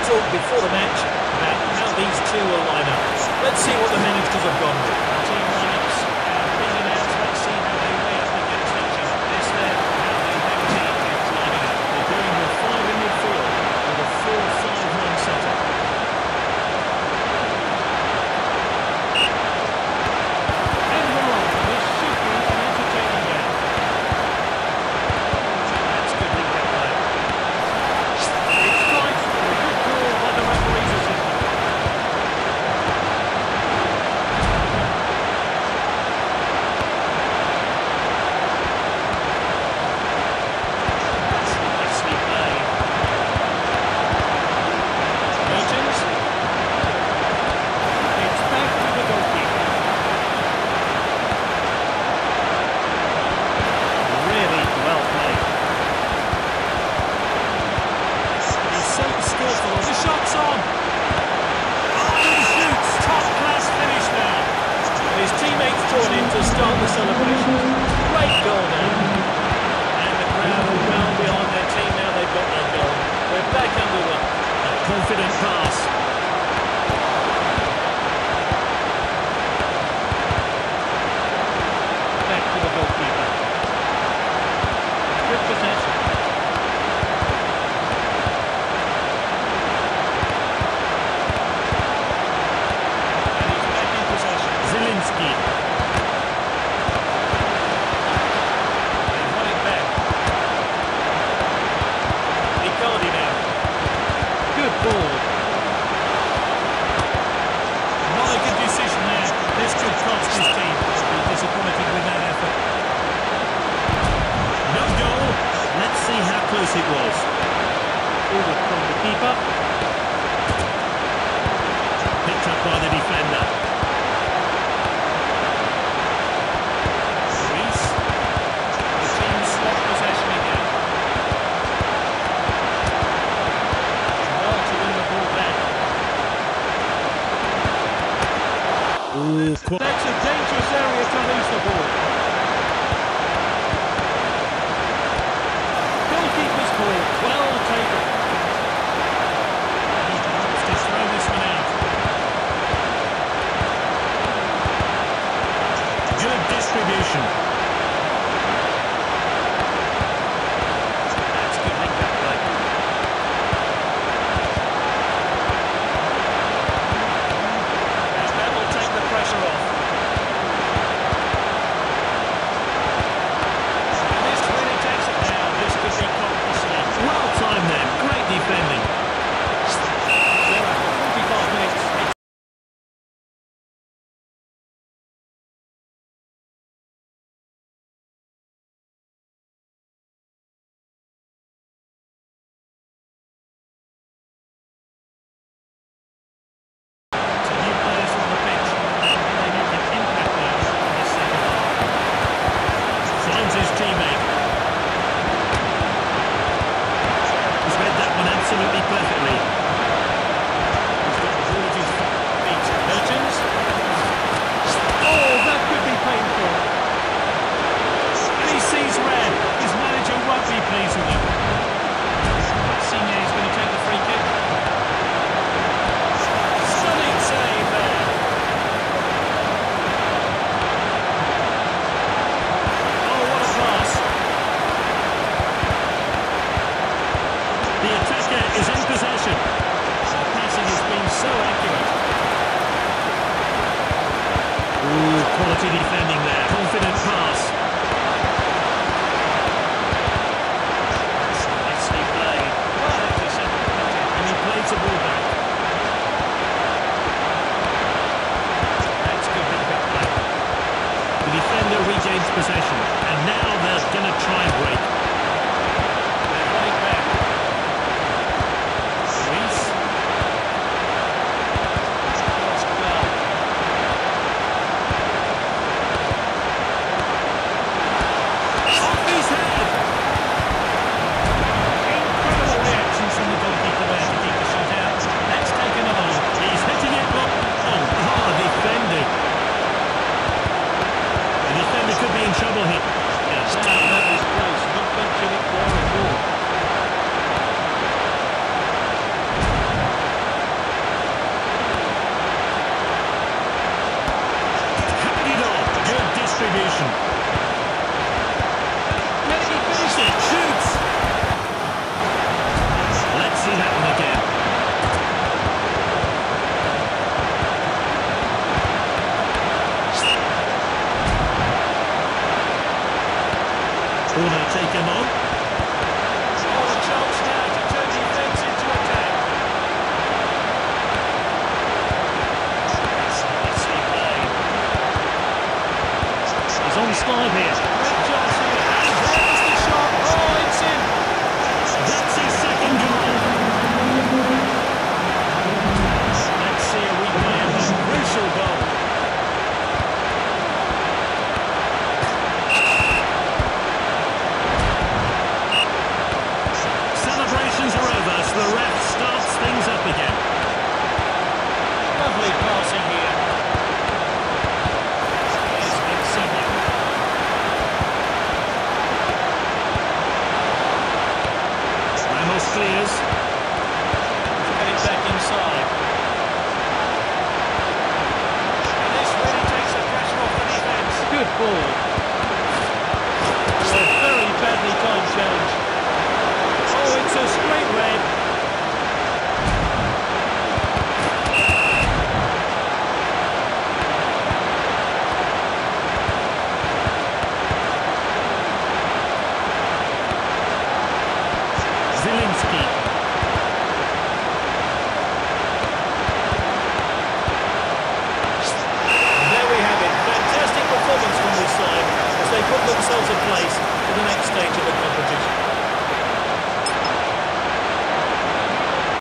talk before the match about how these two will line up. Let's see what the managers have gone with. Team lineups being announced. Let's see how they weigh up against each other. This then, how the home team is lining up. They're going with 5 in midfield with a 4-5-1 setup. And Morocco, this should be an entertaining game. That's good link-up play. It's strikes with a good call by the referee's assistant. Nicely played. Mertens. It's back to the goalkeeper. Really well played. He's so skillful. The shot's on. Oh, he shoots. Top class finish now. His teammates join in to start the celebrations. Great goal now. And the crowd are well behind their team now they've got their goal. We're back under one. A confident pass. Back to the goalkeeper. Good possession. And he's back in possession. Zielinski. They've won it back. Icardi now. Good ball. Not a good decision there. This could cost his team. Be disappointed with that effort. No goal. Let's see how close it was. Forward from the keeper. Picked up by the defender. Reece. The team swap possession again. Well to win the ball back. That's a dangerous area to lose the ball. Goalkeeper's ball, well taken. He wants to throw this one out. Good distribution. That's good link-up play. And that will take the pressure off. And this really takes it down. This could be costly. Well timed then. Great defending. We're at 45 minutes. So new players on the pitch. They make an impact now in this second half. Finds his teammate. He's read that one absolutely perfectly. He's got the ball at his feet. Mertens. Oh, that could be painful. And he sees red. His manager won't be pleased with him. Senior is going to take the free kick. Stunning save there. Oh, what a pass. The attacker is in possession. The passing has been so accurate. Ooh, quality defending there. Confident pass. Nicely played. Well intercepted. And he plays the ball back. That's good link-up play. The defender regains possession. And now they're going to try and break. They're running back. Reece. Crossed well. take him on. Oh, a chance now to turn defence into attack. Nicely played. He's on slide here. Great chance here. And there's the shot. Oh, it's in. That's his second goal. Let's see a replay of that crucial goal. Celebrations are over, so the ref starts things up again. Lovely passing here. Here's Insigne. Ramos clears. Get it back inside. And this really takes the pressure off the defence. Good ball. Oh, a very badly timed challenge. Oh, it's a straight red. Zielinski. There we have it. Fantastic performance from this side as they put themselves in place for the next stage of the